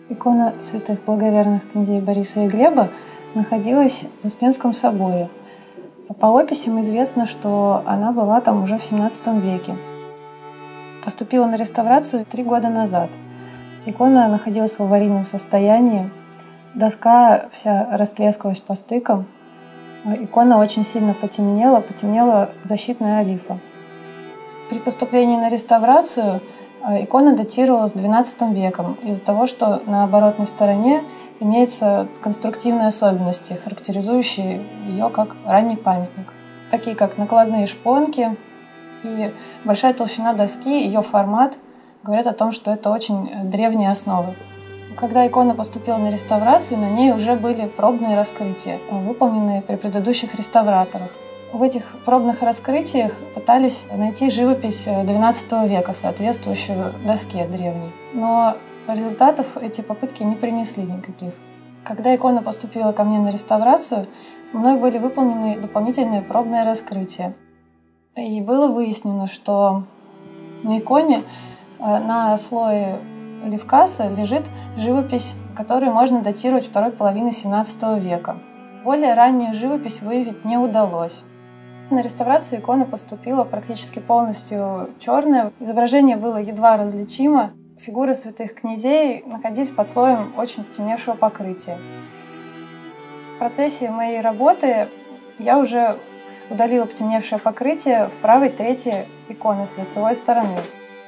Икона святых благоверных князей Бориса и Глеба находилась в Успенском соборе. По описям известно, что она была там уже в XVII веке. Поступила на реставрацию 3 года назад. Икона находилась в аварийном состоянии, доска вся растрескалась по стыкам. Икона очень сильно потемнела защитная олифа. При поступлении на реставрацию икона датировалась XII веком из-за того, что на оборотной стороне имеются конструктивные особенности, характеризующие ее как ранний памятник, такие как накладные шпонки и большая толщина доски, ее формат говорят о том, что это очень древние основы. Когда икона поступила на реставрацию, на ней уже были пробные раскрытия, выполненные при предыдущих реставраторах. В этих пробных раскрытиях пытались найти живопись XII века, соответствующую доске древней. Но результатов эти попытки не принесли никаких. Когда икона поступила ко мне на реставрацию, мной были выполнены дополнительные пробные раскрытия. И было выяснено, что на иконе на слое левкаса лежит живопись, которую можно датировать второй половины XVII века. Более раннюю живопись выявить не удалось. На реставрацию икона поступила практически полностью черная. Изображение было едва различимо. Фигуры святых князей находились под слоем очень потемневшего покрытия. В процессе моей работы я уже удалила потемневшее покрытие в правой трети иконы с лицевой стороны.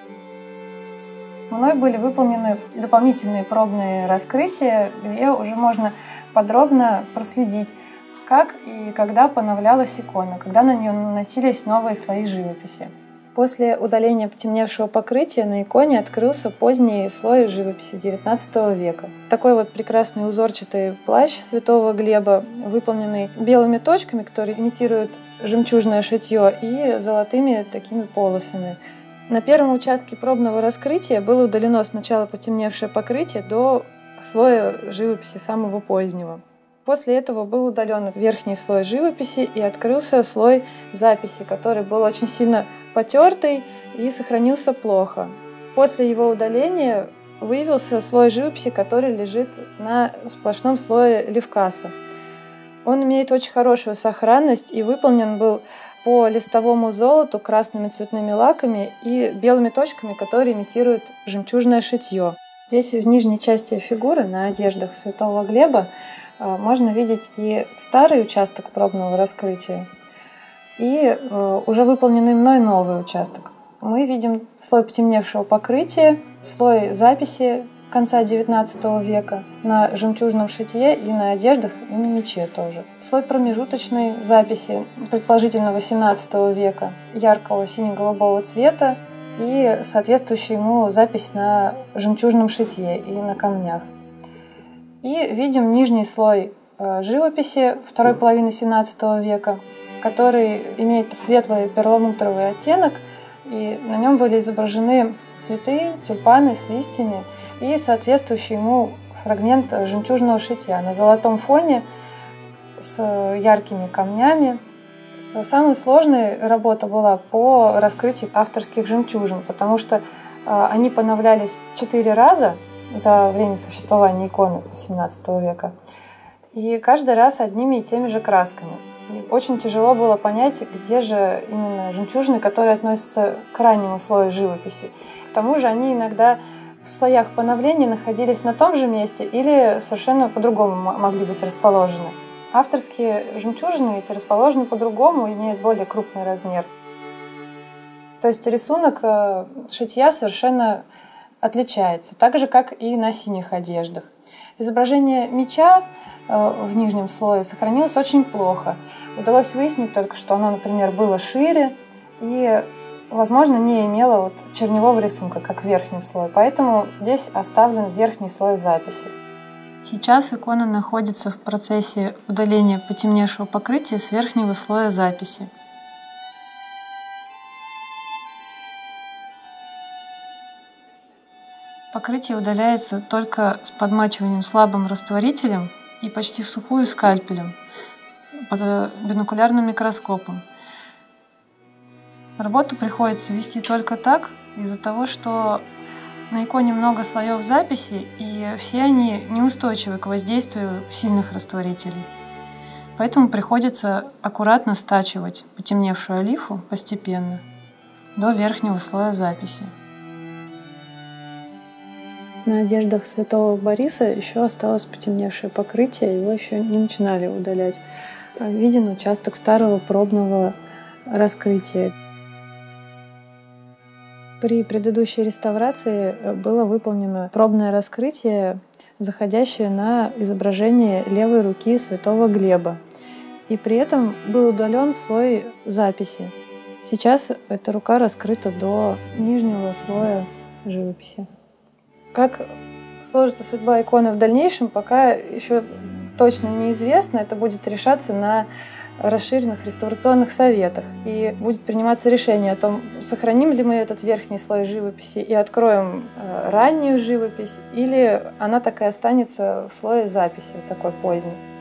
Мной были выполнены дополнительные пробные раскрытия, где уже можно подробно проследить, как и когда поновлялась икона, когда на нее наносились новые слои живописи. После удаления потемневшего покрытия на иконе открылся поздний слой живописи XIX века. Такой вот прекрасный узорчатый плащ святого Глеба, выполненный белыми точками, которые имитируют жемчужное шитье, и золотыми такими полосами. На первом участке пробного раскрытия было удалено сначала потемневшее покрытие до слоя живописи самого позднего. После этого был удален верхний слой живописи и открылся слой записи, который был очень сильно потертый и сохранился плохо. После его удаления выявился слой живописи, который лежит на сплошном слое левкаса. Он имеет очень хорошую сохранность и выполнен был по листовому золоту, красными цветными лаками и белыми точками, которые имитируют жемчужное шитье. Здесь в нижней части фигуры, на одеждах святого Глеба, можно видеть и старый участок пробного раскрытия, и уже выполненный мной новый участок. Мы видим слой потемневшего покрытия, слой записи конца XIX века на жемчужном шитье и на одеждах, и на мече тоже. Слой промежуточной записи, предположительно XVIII века, яркого сине-голубого цвета и соответствующая ему запись на жемчужном шитье и на камнях. И видим нижний слой живописи второй половины XVII века, который имеет светлый перламутровый оттенок, и на нем были изображены цветы, тюльпаны с листьями и соответствующий ему фрагмент жемчужного шитья на золотом фоне с яркими камнями. Самой сложной работа была по раскрытию авторских жемчужин, потому что они поновлялись 4 раза за время существования иконы XVII века, и каждый раз одними и теми же красками. И очень тяжело было понять, где же именно жемчужины, которые относятся к раннему слою живописи. К тому же они иногда в слоях поновления находились на том же месте или совершенно по-другому могли быть расположены. Авторские жемчужины эти расположены по-другому, имеют более крупный размер. То есть рисунок шитья совершенно отличается, так же, как и на синих одеждах. Изображение меча в нижнем слое сохранилось очень плохо. Удалось выяснить только, что оно, например, было шире и, возможно, не имело черневого рисунка, как в верхнем слое. Поэтому здесь оставлен верхний слой записи. Сейчас икона находится в процессе удаления потемневшего покрытия с верхнего слоя записи. Покрытие удаляется только с подмачиванием слабым растворителем и почти всухую скальпелем под бинокулярным микроскопом. Работу приходится вести только так, из-за того, что На иконе много слоев записи, и все они неустойчивы к воздействию сильных растворителей. Поэтому приходится аккуратно стачивать потемневшую олифу постепенно до верхнего слоя записи. На одеждах святого Бориса еще осталось потемневшее покрытие, его еще не начинали удалять. Виден участок старого пробного раскрытия. При предыдущей реставрации было выполнено пробное раскрытие, заходящее на изображение левой руки святого Глеба. И при этом был удален слой записи. Сейчас эта рука раскрыта до нижнего слоя живописи. Как сложится судьба иконы в дальнейшем, пока еще точно неизвестно. Это будет решаться на расширенных реставрационных советах. И будет приниматься решение о том, сохраним ли мы этот верхний слой живописи и откроем раннюю живопись, или она так и останется в слое записи, такой поздней.